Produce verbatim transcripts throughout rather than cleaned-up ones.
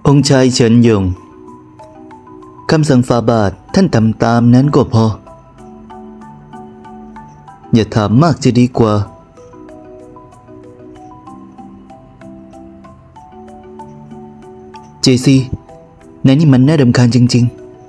องค์ชายเฉินยงคำสั่งฝ่าบาทท่านทำตามนั้นก็พออย่าถามมากจะดีกว่าเจซีนายนี่มันน่ารำคาญจริง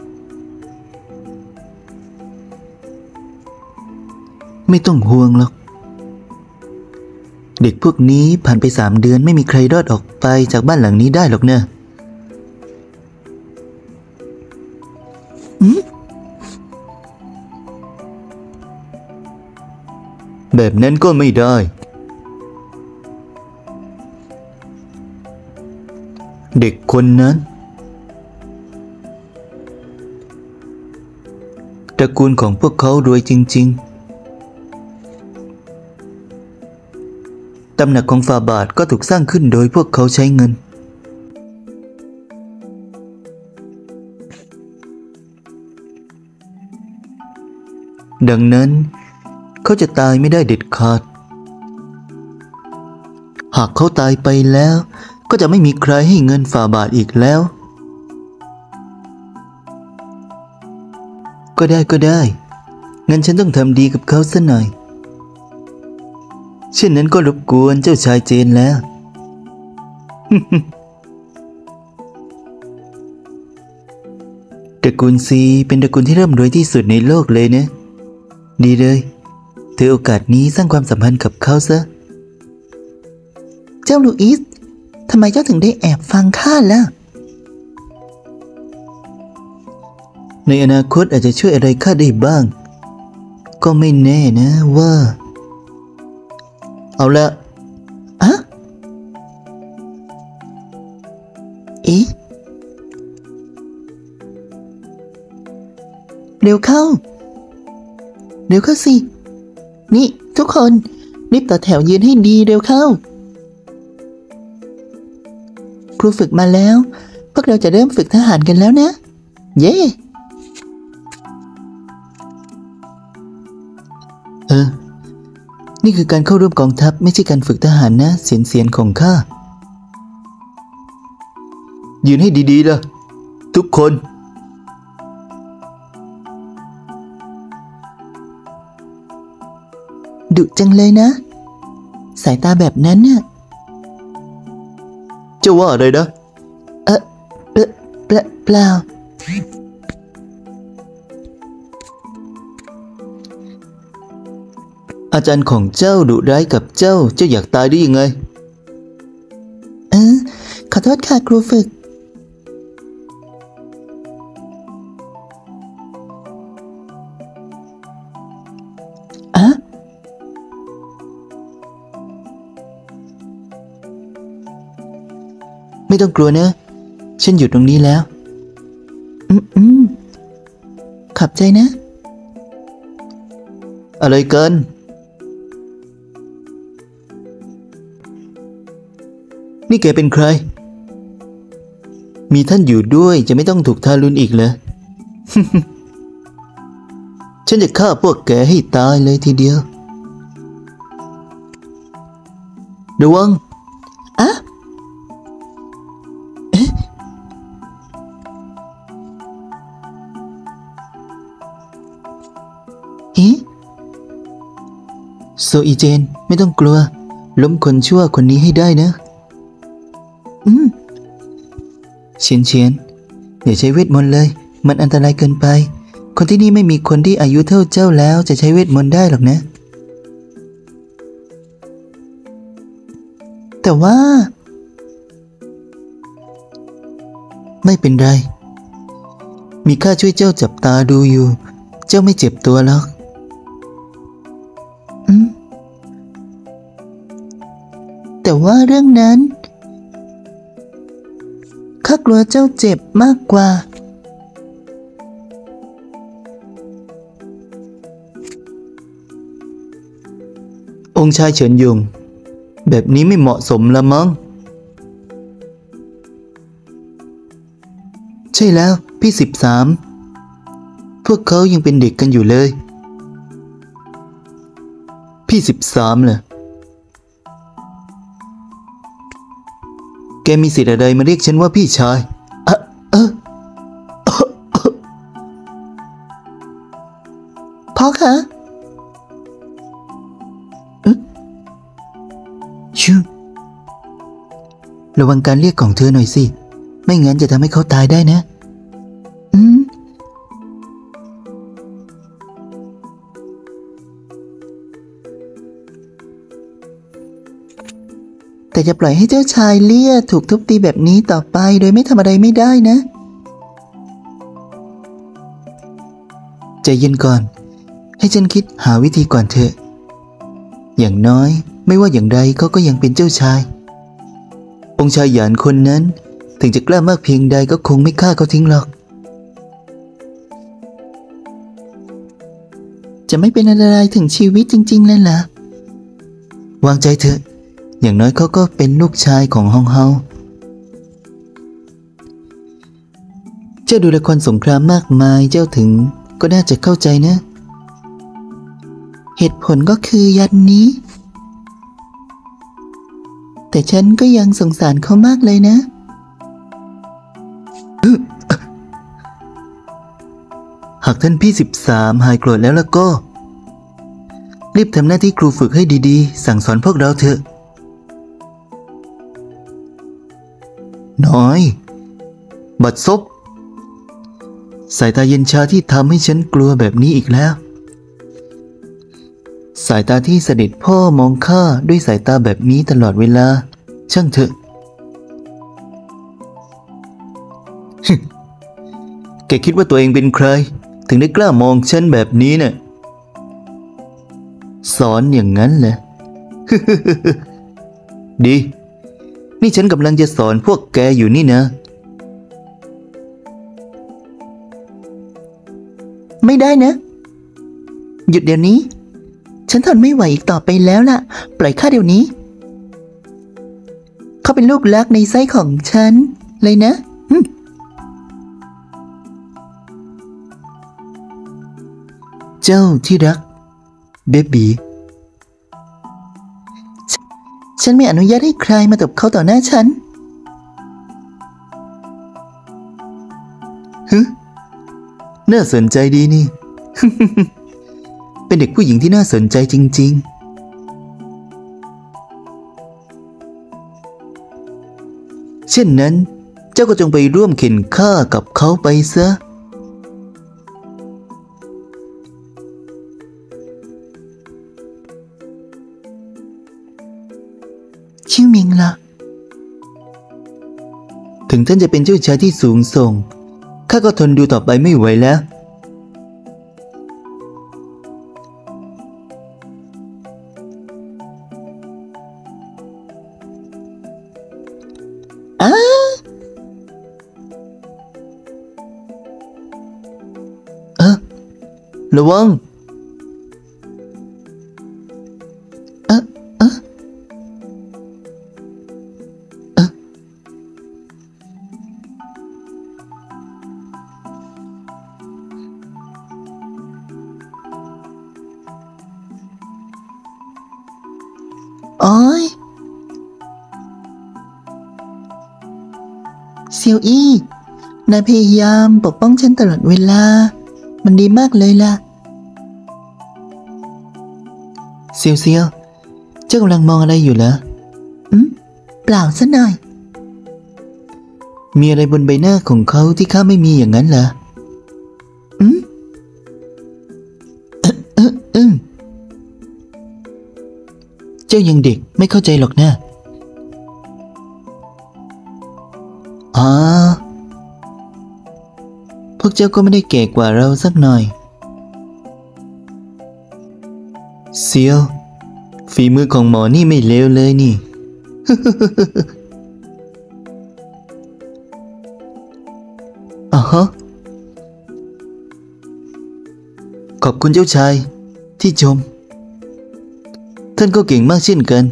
ๆไม่ต้องห่วงหรอกเด็กพวกนี้ผ่านไปสามเดือนไม่มีใครรอดออกไปจากบ้านหลังนี้ได้หรอกเนอะแบบนั้นก็ไม่ได้เด็กคนนั้นตระกูลของพวกเขารวยจริงๆตำหนักของฝ่าบาทก็ถูกสร้างขึ้นโดยพวกเขาใช้เงินดังนั้นเขาจะตายไม่ได้เด็ดขาดหากเขาตายไปแล้วก็จะไม่มีใครให้เงินฝ่าบาทอีกแล้วก็ได้ก็ได้งั้นฉันต้องทำดีกับเขาซะหน่อยเช่นนั้นก็รบกวนเจ้าชายเจนแล้ว ตระกูลซีเป็นตระกูลที่ร่ำรวยที่สุดในโลกเลยนะดีเลยถือโอกาสนี้สร้างความสัมพันธ์กับเขาซะเจ้าลูอิสทำไมเจ้าถึงได้แอบฟังข้าล่ะในอนาคตอาจจะช่วยอะไรข้าได้บ้างก็ไม่แน่นะว่าเอาละอะเอ๊ะเร็วเข้าเร็วเข้าสินี่ทุกคนรีบต่อแถวยืนให้ดีเร็วเข้าครูฝึกมาแล้วพวกเราจะเริ่มฝึกทหารกันแล้วนะเย้เออนี่คือการเข้าร่วมกองทัพไม่ใช่การฝึกทหารนะเสียนเสียนของข้ายืนให้ดีๆล่ะทุกคนดุจังเลยนะสายตาแบบนั้นน่ะจะว่าอะไรนะเออเปล่าเปล่าเปล่าอาจารย์ของเจ้าดุร้ายกับเจ้าเจ้าอยากตายได้ยังไงเออขอโทษค่ะครูฝึกอะไม่ต้องกลัวนะฉันอยู่ตรงนี้แล้วอืมอืมขอบใจนะอะไรกันนี่แกเป็นใครมีท่านอยู่ด้วยจะไม่ต้องถูกทารุณอีกเหรอ ฉันจะฆ่าพวกแกให้ตายเลยทีเดียวระวังอะเอ๊ะเอ๊ะโซอีเจนไม่ต้องกลัวล้มคนชั่วคนนี้ให้ได้นะอืมเฉียนเฉียนอย่าใช้เวทมนต์เลยมันอันตรายเกินไปคนที่นี่ไม่มีคนที่อายุเท่าเจ้าแล้วจะใช้เวทมนต์ได้หรอกนะแต่ว่าไม่เป็นไรมีข้าช่วยเจ้าจับตาดูอยู่เจ้าไม่เจ็บตัวหรอกอืมแต่ว่าเรื่องนั้นข้ากลัวเจ้าเจ็บมากกว่าองค์ชายเฉินยงแบบนี้ไม่เหมาะสมละมั้งใช่แล้วพี่สิบสามพวกเขายังเป็นเด็กกันอยู่เลยพี่สิบสามเหรอแกมีสิทธิ์อะไรมาเรียกฉันว่าพี่ชายเออเออพ่อคะชื่อระวังการเรียกของเธอหน่อยสิไม่งั้นจะทำให้เขาตายได้นะอืมแต่จะปล่อยให้เจ้าชายเลี่ยถูกทุบตีแบบนี้ต่อไปโดยไม่ทำอะไรไม่ได้นะใจเย็นก่อนให้ฉันคิดหาวิธีก่อนเถอะอย่างน้อยไม่ว่าอย่างไรเขาก็ยังเป็นเจ้าชายองค์ชายหยานคนนั้นถึงจะกล้ามากเพียงใดก็คงไม่ฆ่าเขาทิ้งหรอกจะไม่เป็นอะไรถึงชีวิตจริงๆเลยเหรอวางใจเถอะอย่างน้อยเขาก็เป็นลูกชายของฮองเฮาเจ้าดูละครสงครามมากมายเจ้าถึงก็น่าจะเข้าใจนะเหตุผลก็คือยันนี้แต่ฉันก็ยังสงสารเขามากเลยนะหากท่านพี่สิบสามหายโกรธแล้วล่ะก็รีบทำหน้าที่ครูฝึกให้ดีๆสั่งสอนพวกเราเถอะน้อยบัดซบสายตาเย็นชาที่ทำให้ฉันกลัวแบบนี้อีกแล้วสายตาที่เสด็จพ่อมองข้าด้วยสายตาแบบนี้ตลอดเวลาช่างเถอะ แกคิดว่าตัวเองเป็นใครถึงได้กล้ามองฉันแบบนี้เนี่ยสอนอย่างนั้นเหรอ ดีนี่ฉันกำลังจะสอนพวกแกอยู่นี่นะไม่ได้นะหยุดเดี๋ยวนี้ฉันทนไม่ไหวอีกต่อไปแล้วล่ะปล่อยข้าเดี๋ยวนี้เขาเป็นลูกรักในไส้ของฉันเลยนะเจ้าที่รักเบบีฉันไม่อนุญาตให้ใครมาตบเขาต่อหน้าฉันฮึน่าสนใจดีนี่ เป็นเด็กผู้หญิงที่น่าสนใจจริงๆเช่นนั้นเจ้าก็จงไปร่วมเข็นฆ่ากับเขาไปซะชิวมิงล่ะถึงท่านจะเป็นเจ้าชายที่สูงส่งข้าก็ทนดูต่อไปไม่ไหวแล้วอ้าเออระวังโอ้ยเซียวอี้นายพยายามปกป้องฉันตลอดเวลามันดีมากเลยล่ะเซียวเซียวเจ้ากำลังมองอะไรอยู่เหรออืมเปล่าซะหน่อยมีอะไรบนใบหน้าของเขาที่ข้าไม่มีอย่างนั้นเหรออืมเออเออเออเจ้ายังเด็กไม่เข้าใจหรอกนะอ๋อพวกเจ้าก็ไม่ได้แก่กว่าเราสักหน่อยเซียวฝีมือของหมอนี่ไม่เลวเลยนี่ อ๋อฮะขอบคุณเจ้าชายที่ชมท่านก็เก่งมากเช่นกัน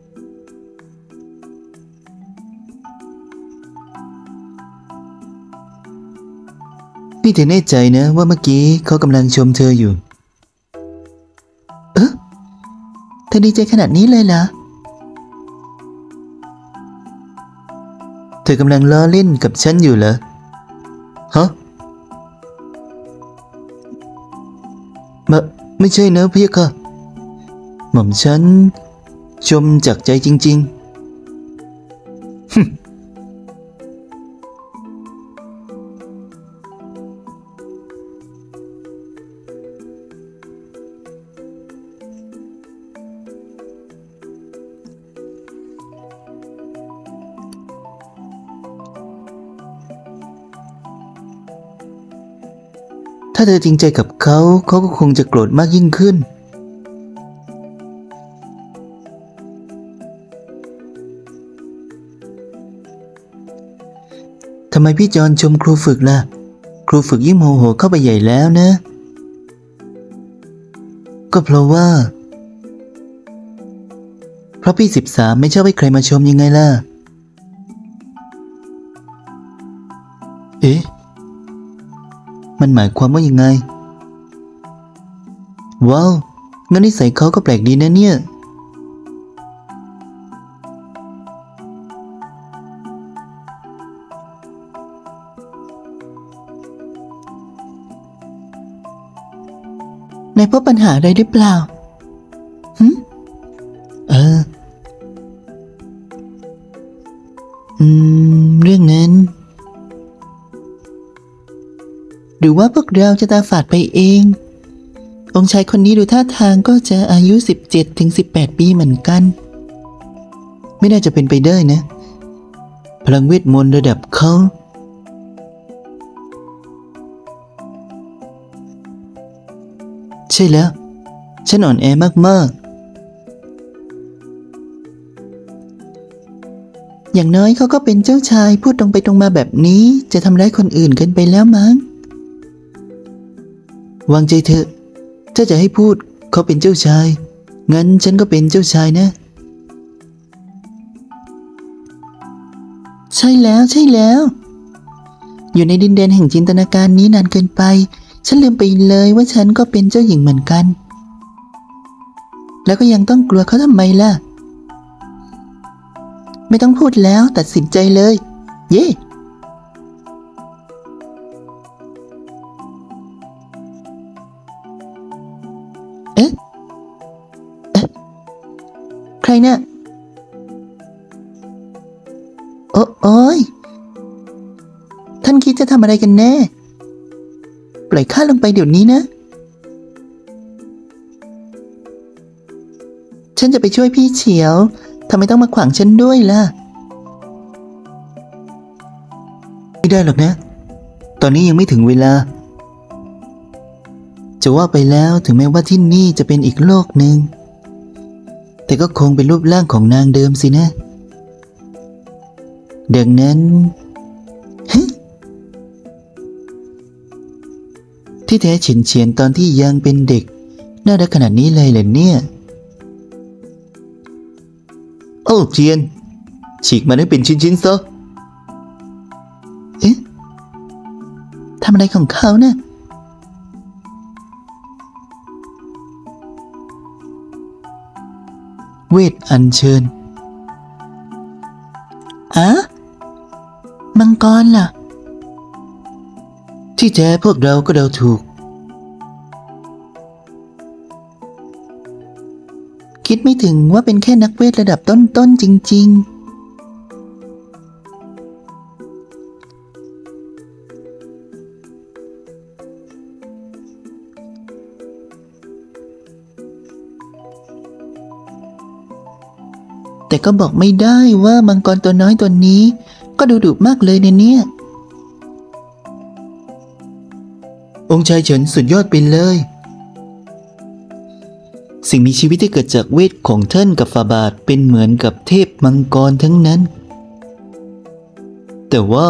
นี่เธอแน่ใจนะว่าเมื่อกี้เขากำลังชมเธออยู่เอ๊ะเธอดีใจขนาดนี้เลยเหรอเธอกำลังล้อเล่นกับฉันอยู่เหรอฮะมะไม่ใช่นะพี่ค่ะหม่อมฉันชมจากใจจริงๆถ้าเธอจริงใจกับเขาเขาก็คงจะโกรธมากยิ่งขึ้นทำไมพี่จอนชมครูฝึกล่ะครูฝึกยิ่งโมโหเข้าไปใหญ่แล้วนะก็เพราะว่าเพราะพี่สิบสามไม่ชอบให้ใครมาชมยังไงล่ะเอ๊ะมันหมายความว่ายังไงว้าวงั้นนิสัยเขาก็แปลกดีนะเนี่ยนายพบปัญหาอะไรหรือเปล่าหึเอออืมเรื่องนั้นหรือว่าพวกเราจะตาฝาดไปเององค์ชายคนนี้ดูท่าทางก็จะอายุ สิบเจ็ดถึงสิบแปด ปีเหมือนกันไม่น่าจะเป็นไปได้นะพลังเวทมนต์ระดับเขาใช่แล้วฉันอ่อนแอมากๆอย่างน้อยเขาก็เป็นเจ้าชายพูดตรงไปตรงมาแบบนี้จะทำร้ายคนอื่นเกินไปแล้วมั้งวางใจเถอะถ้าจะให้พูดเขาเป็นเจ้าชายงั้นฉันก็เป็นเจ้าชายนะใช่แล้วใช่แล้วอยู่ในดินแดนแห่งจินตนาการนี้นานเกินไปฉันลืมไปเลยว่าฉันก็เป็นเจ้าหญิงเหมือนกันแล้วก็ยังต้องกลัวเขาทำไมล่ะไม่ต้องพูดแล้วตัดสินใจเลยเย่เอ๊ะเอ๊ะใครเนี่ยโอ้โอ้ยท่านคิดจะทำอะไรกันแน่ปล่อยข้าลงไปเดี๋ยวนี้นะฉันจะไปช่วยพี่เฉียวทำไมต้องมาขวางฉันด้วยล่ะไม่ได้หรอกนะตอนนี้ยังไม่ถึงเวลาจะว่าไปแล้วถึงแม้ว่าที่นี่จะเป็นอีกโลกหนึ่งแต่ก็คงเป็นรูปร่างของนางเดิมสินะดังนั้นที่แท้เฉียนเฉียนตอนที่ยังเป็นเด็กน่ารักขนาดนี้เลยเหรอเนี่ยโอ้เจียนฉีกมันให้เป็นชิ้นๆซะเอ๊ะทำอะไรของเขาเนี่ยเวทอัญเชิญอะมังกรล่ะที่แท้พวกเราก็เดาถูกคิดไม่ถึงว่าเป็นแค่นักเวทระดับต้นๆจริงๆแต่ก็บอกไม่ได้ว่ามังกรตัวน้อยตัวนี้ก็ดูดุมากเลยเนี่ยองค์ชายเฉินสุดยอดไปเลยสิ่งมีชีวิตที่เกิดจากเวทของท่านกับฝ่าบาทเป็นเหมือนกับเทพมังกรทั้งนั้นแต่ว่า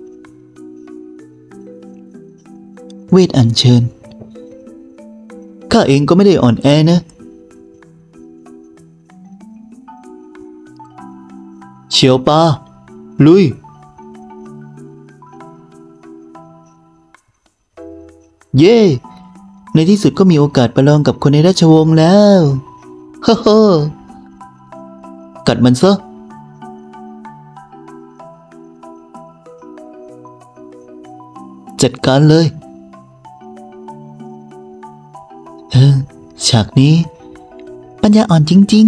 เวทอัญเชิญข้าเองก็ไม่ได้อ่อนแอนะเฉียวปาลุยเย่ในที่สุดก็มีโอกาสประลองกับคนในราชวงศ์แล้วฮ่าฮ่า กัดมันซะจัดการเลยเออฉากนี้ปัญญาอ่อนจริง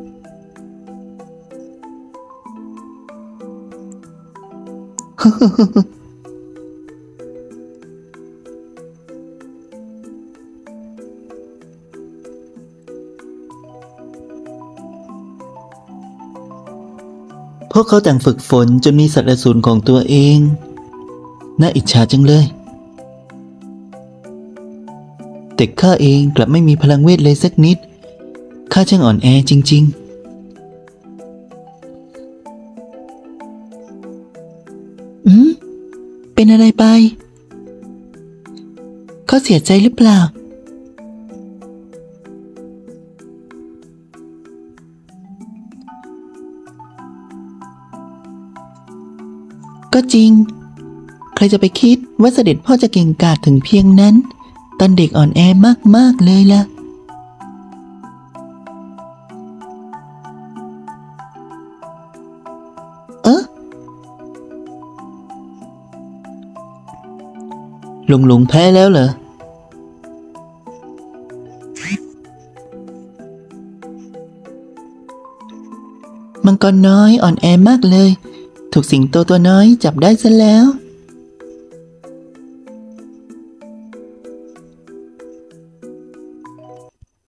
ๆพวกเขาต่างฝึกฝนจนมีสัตว์อสูรของตัวเองน่าอิจฉาจังเลยแต่ข้าเองกลับไม่มีพลังเวทเลยสักนิดข้าช่างอ่อนแอจริงๆอืมเป็นอะไรไปเขาเสียใจหรือเปล่าก็จริงใครจะไปคิดว่าเสด็จพ่อจะเก่งกาจถึงเพียงนั้นตอนเด็กอ่อนแอมากๆเลยล่ะเอ๊ะหลงหลงแพ้แล้วเหรอมังกรน้อยอ่อนแอมากเลยถูกสิงโตตัวน้อยจับได้ซะแล้ว